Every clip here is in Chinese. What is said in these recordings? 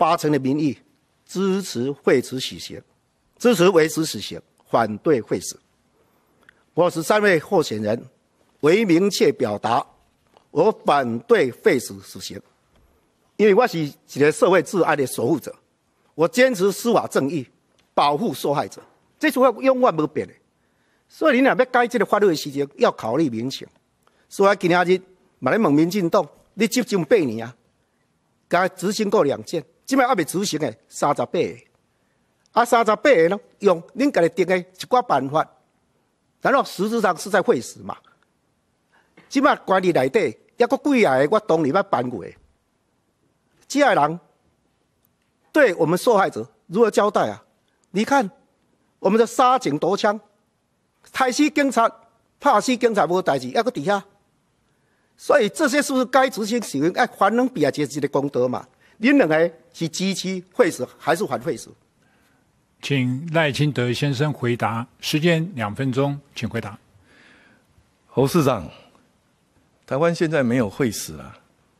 80%的民意支持废除死刑，支持维持死刑，反对废死。我13位候选人为明确表达，我反对废除死刑，因为我是一个社会治安的守护者，我坚持司法正义，保护受害者，这是我永远不变的。所以你若要改这个法律的时候，要考虑民情。所以今仔日嘛咧问民进党，你执政8年啊，该执行过2件，即摆还未执行的38个，啊38个呢，用恁家己定的一寡办法，然后实质上是在废死嘛。即摆管理内底也阁几个我当年捌办过的，这些人对我们受害者如何交代啊？你看我们的杀警夺枪，杀死警察，拍死警察无代志，还阁伫遐。所以这些是不是该执行死刑？哎，还能比啊，这是一个公德嘛？恁两个是支持废死还是反废死？ 请赖清德先生回答，时间2分钟，请回答。 侯市长，台湾现在没有废死啊。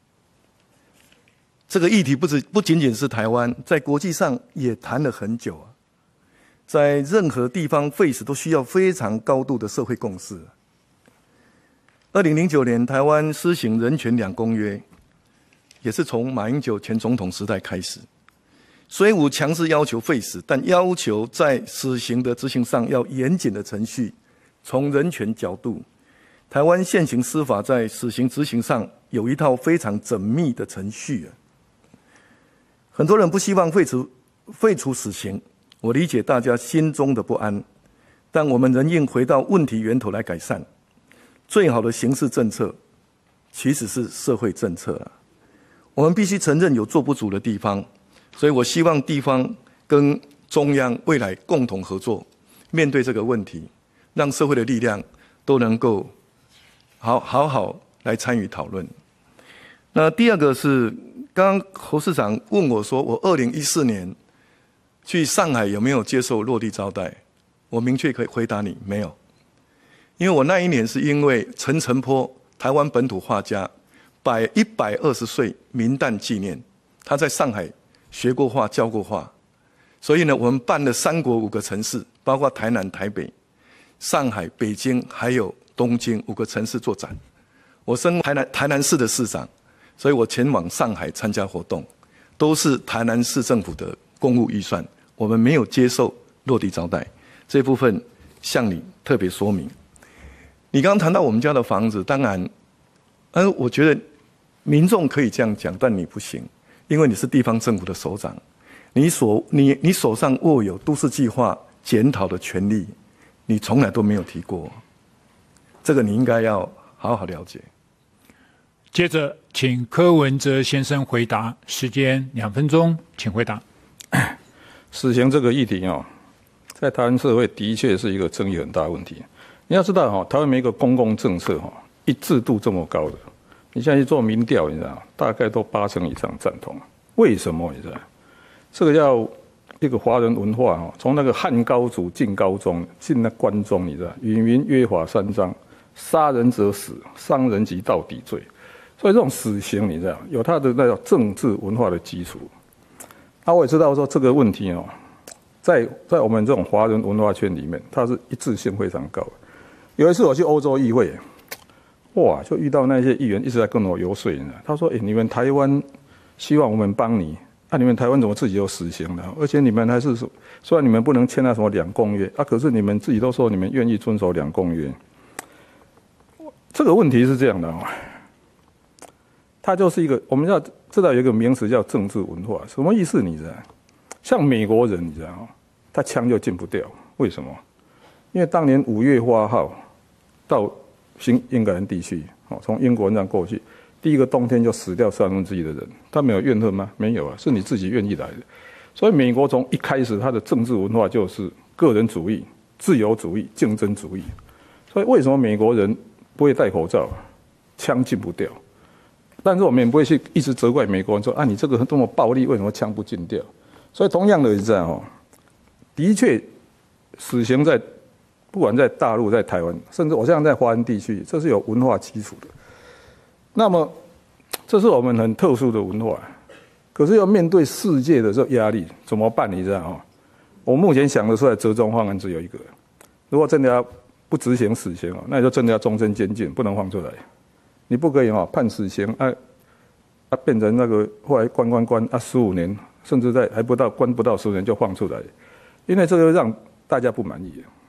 这个议题不仅仅是台湾，在国际上也谈了很久啊。在任何地方废死都需要非常高度的社会共识。2009年，台湾施行人权2公约，也是从马英九前总统时代开始。虽无强制要求废死，但要求在死刑的执行上要严谨的程序。从人权角度，台湾现行司法在死刑执行上有一套非常缜密的程序啊。很多人不希望废除死刑，我理解大家心中的不安，但我们仍应回到问题源头来改善。最好的刑事政策其实是社会政策啊。我们必须承认有做不足的地方，所以我希望地方跟中央未来共同合作，面对这个问题，让社会的力量都能够好来参与讨论。那第二个是，刚刚侯市长问我说，我2014年去上海有没有接受落地招待？我明确可以回答你，没有。因为我那一年是因为陈澄波，台湾本土画家，120岁民诞纪念，他在上海学过画、教过画，所以呢，我们办了3国5个城市，包括台南、台北、上海、北京，还有东京5个城市做展。我身为台南市的市长，所以我前往上海参加活动，都是台南市政府的公务预算，我们没有接受落地招待，这部分向你特别说明。你刚刚谈到我们家的房子，当然，我觉得民众可以这样讲，但你不行，因为你是地方政府的首长，你手上握有都市计划检讨的权利，你从来都没有提过，这个你应该要好好了解。 接着，请柯文哲先生回答，时间2分钟，请回答。 死刑这个议题在台湾社会的确是一个争议很大的问题。你要知道台湾每一个公共政策一致度这么高的，你现在去做民调，你知道大概都80%以上赞同。为什么？你知道这个要一个华人文化从那个汉高祖进高宗，进那关中，你知道允明约法3章，杀人者死，伤人及到底罪。所以这种死刑，你知道有它的那种政治文化的基础。我也知道说这个问题在我们这种华人文化圈里面，它是一致性非常高的。有一次我去欧洲议会，哇，就遇到那些议员一直在跟我游说，他说：“你们台湾希望我们帮你，你们台湾怎么自己有死刑呢？而且你们还是虽然你们不能签那什么2公约可是你们自己都说你们愿意遵守2公约。”这个问题是这样的它就是一个我们要知道有一个名词叫政治文化，什么意思？你知道？像美国人，你知道他枪就禁不掉，为什么？因为当年5月8号到新英格兰地区，从英国那样过去，第一个冬天就死掉1/3的人，他没有怨恨吗？没有啊，是你自己愿意来的。所以美国从一开始，他的政治文化就是个人主义、自由主义、竞争主义。所以为什么美国人不会戴口罩？枪禁不掉。但是我们也不会去一直责怪美国人说你这个多么暴力，为什么枪不禁掉？所以同样的这样的确，死刑不管在大陆、在台湾，甚至我现在在华人地区，这是有文化基础的。那么，这是我们很特殊的文化。 可是要面对世界的这压力怎么办？你知道哈？我目前想得出来折中方案只有一个：如果真的要不执行死刑那你就真的要终身监禁，不能放出来。你不可以判死刑变成那个后来关15年，甚至在还关不到10年就放出来，因为这个让大家不满意。